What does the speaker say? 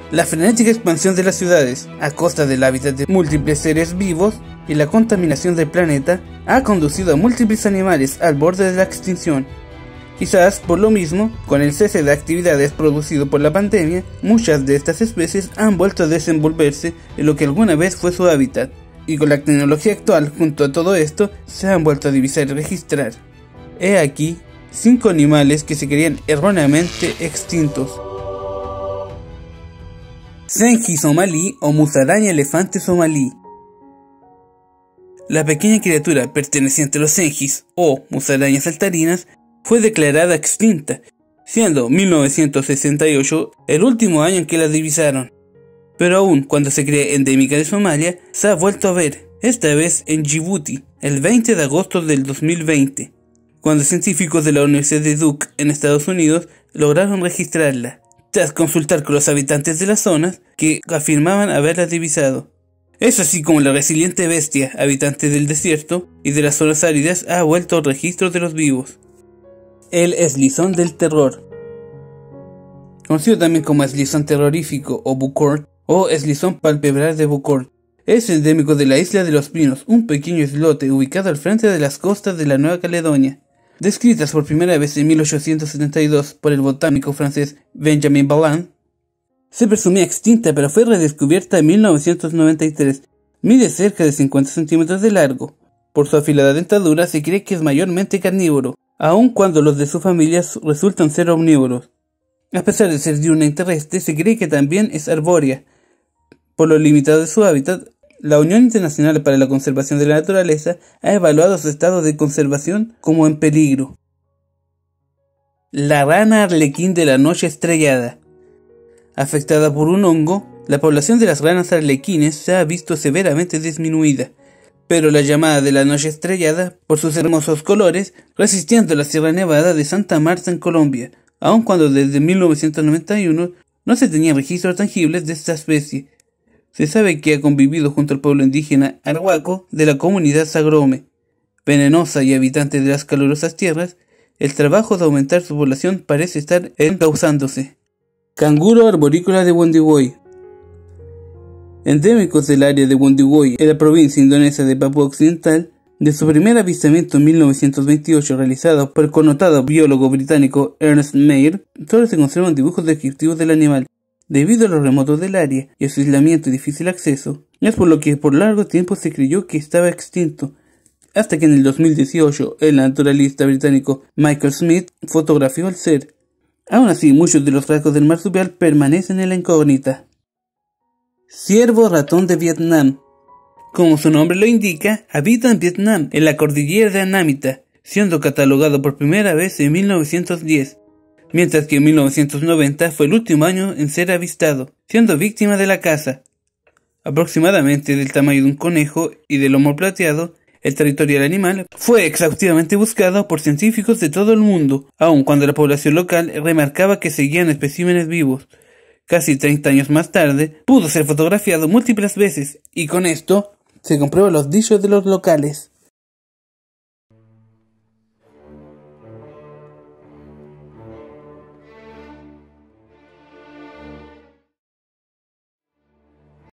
La frenética expansión de las ciudades, a costa del hábitat de múltiples seres vivos y la contaminación del planeta, ha conducido a múltiples animales al borde de la extinción. Quizás por lo mismo, con el cese de actividades producido por la pandemia, muchas de estas especies han vuelto a desenvolverse en lo que alguna vez fue su hábitat, y con la tecnología actual junto a todo esto, se han vuelto a divisar y registrar. He aquí 5 animales que se creían erróneamente extintos. Zenji somalí o musaraña elefante somalí. La pequeña criatura perteneciente a los zenjis o musarañas saltarinas fue declarada extinta, siendo 1968 el último año en que la divisaron. Pero aún cuando se cree endémica de Somalia, se ha vuelto a ver, esta vez en Djibouti, el 20 de agosto del 2020, cuando científicos de la Universidad de Duke en Estados Unidos lograron registrarla, tras consultar con los habitantes de las zonas que afirmaban haberla divisado. Es así como la resiliente bestia, habitante del desierto y de las zonas áridas, ha vuelto al registro de los vivos. El eslizón del terror. Conocido también como eslizón terrorífico o Bucort, o eslizón palpebral de Bucort, es endémico de la isla de los Pinos, un pequeño islote ubicado al frente de las costas de la Nueva Caledonia. Descritas por primera vez en 1872 por el botánico francés Benjamin Balland, se presumía extinta pero fue redescubierta en 1993. Mide cerca de 50 centímetros de largo. Por su afilada dentadura se cree que es mayormente carnívoro, aun cuando los de su familia resultan ser omnívoros. A pesar de ser diurna y terrestre, se cree que también es arbórea. Por lo limitado de su hábitat, la Unión Internacional para la Conservación de la Naturaleza ha evaluado su estado de conservación como en peligro. La rana arlequín de la noche estrellada. Afectada por un hongo, la población de las ranas arlequines se ha visto severamente disminuida, pero la llamada de la noche estrellada, por sus hermosos colores, resistiendo la Sierra Nevada de Santa Marta en Colombia, aun cuando desde 1991 no se tenían registros tangibles de esta especie. Se sabe que ha convivido junto al pueblo indígena Arhuaco de la comunidad Sagrome. Venenosa y habitante de las calurosas tierras, el trabajo de aumentar su población parece estar encauzándose. Canguro arborícola de Wondiwoy. Endémicos del área de Wondiwoy, en la provincia indonesia de Papúa Occidental, de su primer avistamiento en 1928 realizado por el connotado biólogo británico Ernest Mayr, solo se conservan dibujos descriptivos del animal. Debido a lo remoto del área y a su aislamiento y difícil acceso, es por lo que por largo tiempo se creyó que estaba extinto, hasta que en el 2018 el naturalista británico Michael Smith fotografió al ser. Aún así, muchos de los rasgos del marsupial permanecen en la incógnita. Ciervo ratón de Vietnam. Como su nombre lo indica, habita en Vietnam, en la cordillera de Anamita, siendo catalogado por primera vez en 1910. Mientras que en 1990 fue el último año en ser avistado, siendo víctima de la caza. Aproximadamente del tamaño de un conejo y de lomo plateado, el territorio del animal fue exhaustivamente buscado por científicos de todo el mundo, aun cuando la población local remarcaba que seguían especímenes vivos. Casi 30 años más tarde, pudo ser fotografiado múltiples veces, y con esto se comprueban los dichos de los locales.